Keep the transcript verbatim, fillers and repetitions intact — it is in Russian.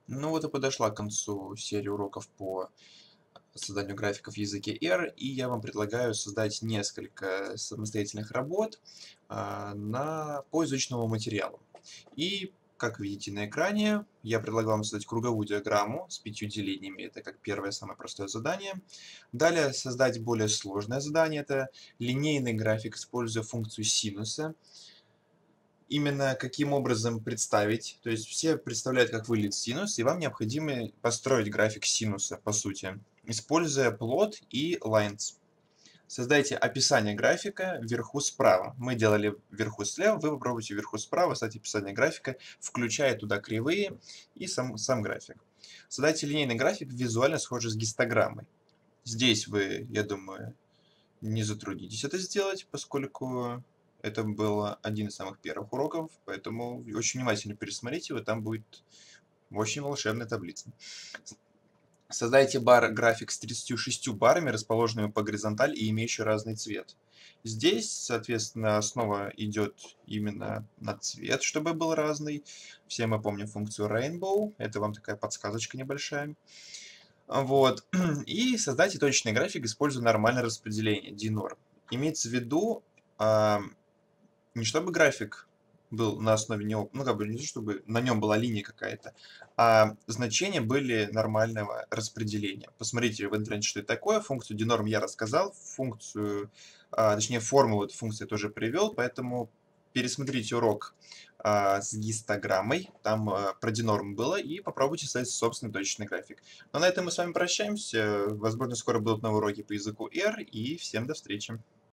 Ну вот и подошла к концу серия уроков по созданию графиков в языке R, и я вам предлагаю создать несколько самостоятельных работ а, на, по изученному материалу. И, как видите на экране, я предлагаю вам создать круговую диаграмму с пятью делениями. Это как первое, самое простое задание. Далее создать более сложное задание. Это линейный график, используя функцию синуса. Именно каким образом представить. То есть все представляют, как выглядит синус, и вам необходимо построить график синуса, по сути, используя плот и lines. Создайте описание графика вверху справа. Мы делали вверху слева, вы попробуйте вверху справа создать описание графика, включая туда кривые и сам, сам график. Создайте линейный график, визуально схожий с гистограммой. Здесь вы, я думаю, не затруднитесь это сделать, поскольку это был один из самых первых уроков, поэтому очень внимательно пересмотрите его, там будет очень волшебная таблица. Создайте бар-график с тридцатью шестью барами, расположенными по горизонтали и имеющий разный цвет. Здесь, соответственно, основа идет именно на цвет, чтобы был разный. Все мы помним функцию Rainbow, это вам такая подсказочка небольшая. Вот. И создайте точный график, используя нормальное распределение, ди-норм. Имеется в виду, а, не чтобы график был на основе него, ну как бы не то, чтобы на нем была линия какая-то, а значения были нормального распределения. Посмотрите в интернете, что это такое. Функцию ди-норм я рассказал, функцию, а, точнее формулу этой функции я тоже привел, поэтому пересмотрите урок а, с гистограммой, там а, про ди-норм было, и попробуйте создать собственный точечный график. Но на этом мы с вами прощаемся. Возможно, скоро будут новые уроки по языку R, и всем до встречи.